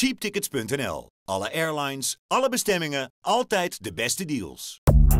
Cheaptickets.nl. Alle airlines, alle bestemmingen, altijd de beste deals.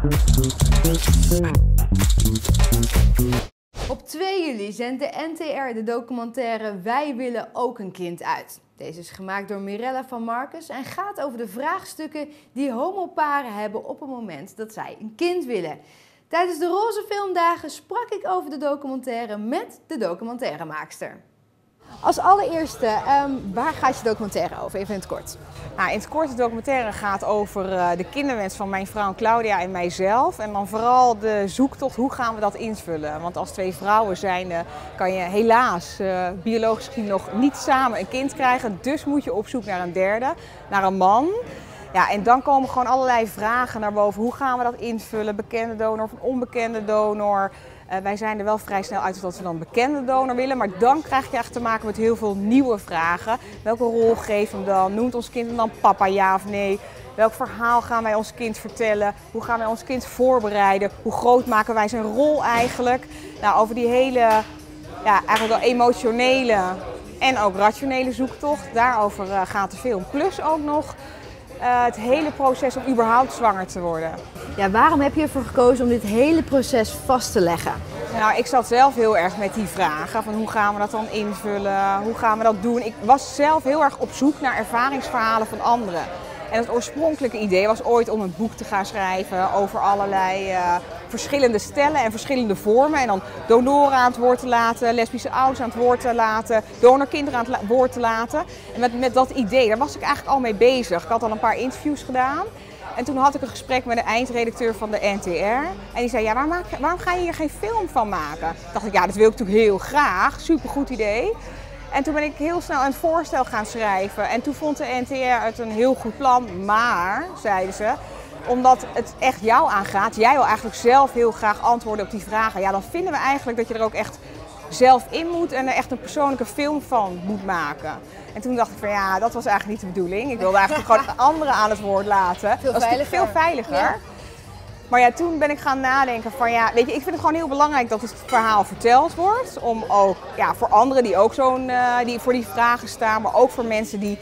Op 2 juli zendt de NTR de documentaire Wij willen ook een kind uit. Deze is gemaakt door Mirella van Marcus en gaat over de vraagstukken die homoparen hebben op het moment dat zij een kind willen. Tijdens de Roze Filmdagen sprak ik over de documentaire met de documentairemaakster. Als allereerste, waar gaat je documentaire over? Even in het kort. Nou, in het kort, de documentaire gaat over de kinderwens van mijn vrouw Claudia en mijzelf. En dan vooral de zoektocht, hoe gaan we dat invullen? Want als 2 vrouwen zijn, kan je helaas biologisch gezien nog niet samen een kind krijgen. Dus moet je op zoek naar een derde, naar een man. Ja, en dan komen gewoon allerlei vragen naar boven. Hoe gaan we dat invullen? Bekende donor of een onbekende donor? Wij zijn er wel vrij snel uit dat we dan een bekende donor willen. Maar dan krijg je echt te maken met heel veel nieuwe vragen. Welke rol geeft hem dan? Noemt ons kind hem dan papa, ja of nee? Welk verhaal gaan wij ons kind vertellen? Hoe gaan wij ons kind voorbereiden? Hoe groot maken wij zijn rol eigenlijk? Nou, over die hele, eigenlijk wel emotionele en ook rationele zoektocht. Daarover gaat de film. Plus ook nog het hele proces om überhaupt zwanger te worden. Ja, waarom heb je ervoor gekozen om dit hele proces vast te leggen? Nou, ik zat zelf heel erg met die vragen van hoe gaan we dat dan invullen, hoe gaan we dat doen. Ik was zelf heel erg op zoek naar ervaringsverhalen van anderen. En het oorspronkelijke idee was ooit om een boek te gaan schrijven over allerlei verschillende stellen en verschillende vormen. En dan donoren aan het woord te laten, lesbische ouders aan het woord te laten, donorkinderen aan het woord te laten. En met dat idee, daar was ik eigenlijk al mee bezig. Ik had al een paar interviews gedaan. En toen had ik een gesprek met de eindredacteur van de NTR. En die zei, ja, waarom ga je hier geen film van maken? Toen dacht ik, ja, dat wil ik natuurlijk heel graag. Supergoed idee. En toen ben ik heel snel een voorstel gaan schrijven. En toen vond de NTR het een heel goed plan. Maar, zeiden ze, omdat het echt jou aangaat, jij wil eigenlijk zelf heel graag antwoorden op die vragen. Ja, dan vinden we eigenlijk dat je er ook echt zelf in moet en er echt een persoonlijke film van moet maken. En toen dacht ik van ja, dat was eigenlijk niet de bedoeling. Ik wilde eigenlijk gewoon anderen aan het woord laten. Veel dat is veiliger. Veel veiliger. Ja. Maar ja, toen ben ik gaan nadenken van ja, weet je, ik vind het gewoon heel belangrijk dat het verhaal verteld wordt. Om ook, ja, voor anderen die ook die voor die vragen staan, maar ook voor mensen die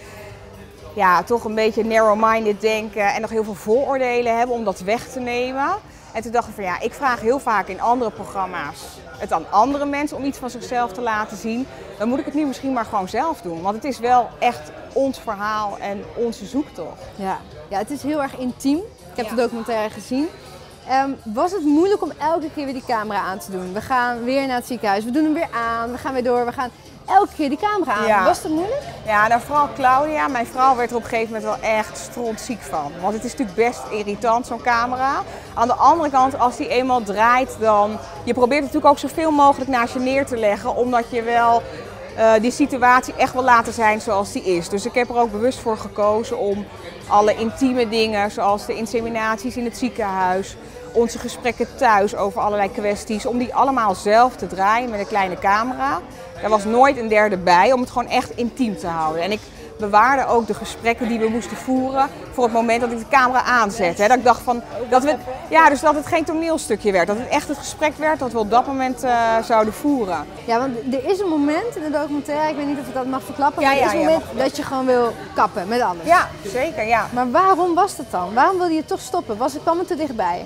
toch een beetje narrow-minded denken en nog heel veel vooroordelen hebben, om dat weg te nemen. En toen dacht ik van ja, ik vraag heel vaak in andere programma's het aan andere mensen om iets van zichzelf te laten zien. Dan moet ik het nu misschien maar gewoon zelf doen. Want het is wel echt ons verhaal en onze zoektocht. Ja, het is heel erg intiem. Ik heb de documentaire gezien. Was het moeilijk om elke keer weer die camera aan te doen? We gaan weer naar het ziekenhuis, we doen hem weer aan, we gaan weer door, we gaan elke keer die camera aan. Ja. Was dat moeilijk? Ja, nou vooral Claudia, mijn vrouw, werd er op een gegeven moment wel echt strontziek van. Want het is natuurlijk best irritant, zo'n camera. Aan de andere kant, als die eenmaal draait, dan... Je probeert het natuurlijk ook zoveel mogelijk naast je neer te leggen, omdat je wel die situatie echt wil laten zijn zoals die is. Dus ik heb er ook bewust voor gekozen om alle intieme dingen, zoals de inseminaties in het ziekenhuis, onze gesprekken thuis over allerlei kwesties, om die allemaal zelf te draaien met een kleine camera. Er was nooit een derde bij om het gewoon echt intiem te houden. En ik bewaarde ook de gesprekken die we moesten voeren voor het moment dat ik de camera aanzette. Dat ik dacht van, dat het geen toneelstukje werd. Dat het echt het gesprek werd dat we op dat moment zouden voeren. Ja, want er is een moment in de documentaire, ik weet niet of ik dat mag verklappen, maar er is een moment dat je gewoon wil kappen met alles. Ja, zeker, ja. Maar waarom was dat dan? Waarom wilde je toch stoppen? Kwam het te dichtbij?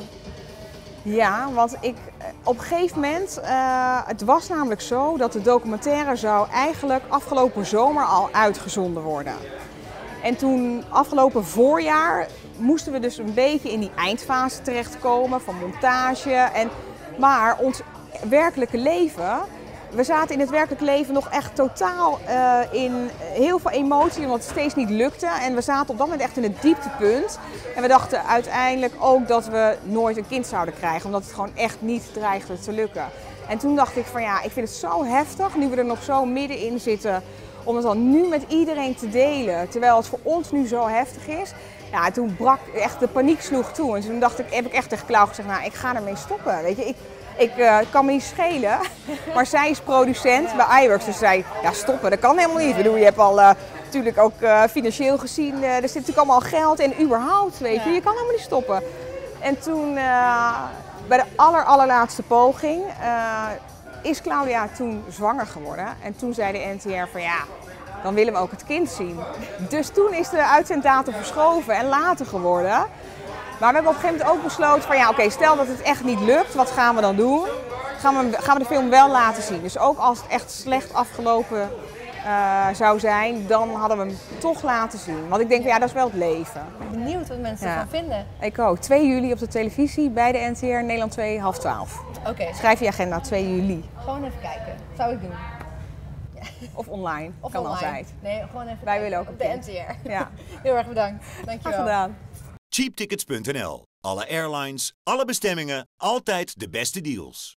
Ja, want op een gegeven moment, het was namelijk zo dat de documentaire zou eigenlijk afgelopen zomer al uitgezonden worden. En toen, afgelopen voorjaar, moesten we dus een beetje in die eindfase terechtkomen van montage. Maar ons werkelijke leven, we zaten in het werkelijke leven nog echt totaal in heel veel emotie, omdat het steeds niet lukte. En we zaten op dat moment echt in het dieptepunt. En we dachten uiteindelijk ook dat we nooit een kind zouden krijgen, omdat het gewoon echt niet dreigde te lukken. En toen dacht ik van ja, ik vind het zo heftig, nu we er nog zo middenin zitten, om het dan nu met iedereen te delen, terwijl het voor ons nu zo heftig is. Ja, toen brak echt de paniek sloeg toe. En toen heb ik echt tegen Klauw gezegd, nou, ik ga ermee stoppen. Weet je, ik kan me niet schelen, maar zij is producent bij iWorks. Dus zei, ja, stoppen, dat kan helemaal niet. Ik bedoel, je hebt al natuurlijk ook financieel gezien, er zit natuurlijk allemaal geld en überhaupt, weet je kan helemaal niet stoppen. En toen, bij de allerlaatste poging, is Claudia toen zwanger geworden. En toen zei de NTR van ja, dan willen we ook het kind zien. Dus toen is de uitzenddatum verschoven en later geworden. Maar we hebben op een gegeven moment ook besloten van ja, oké, stel dat het echt niet lukt, wat gaan we dan doen? Gaan we de film wel laten zien. Dus ook als het echt slecht afgelopen zou zijn, dan hadden we hem toch laten zien. Want ik denk, ja, dat is wel het leven. Benieuwd wat mensen ervan vinden. Ik ook. 2 juli op de televisie bij de NTR, Nederland 2, 11:30. Oké. Schrijf je agenda, 2 juli. Gewoon even kijken. Zou ik doen. Of online. Of kan online. altijd. Nee, gewoon even Wij kijken. willen ook op een de kind. NTR. Ja. Heel erg bedankt. Dankjewel. Graag gedaan. Cheaptickets.nl. Alle airlines, alle bestemmingen, altijd de beste deals.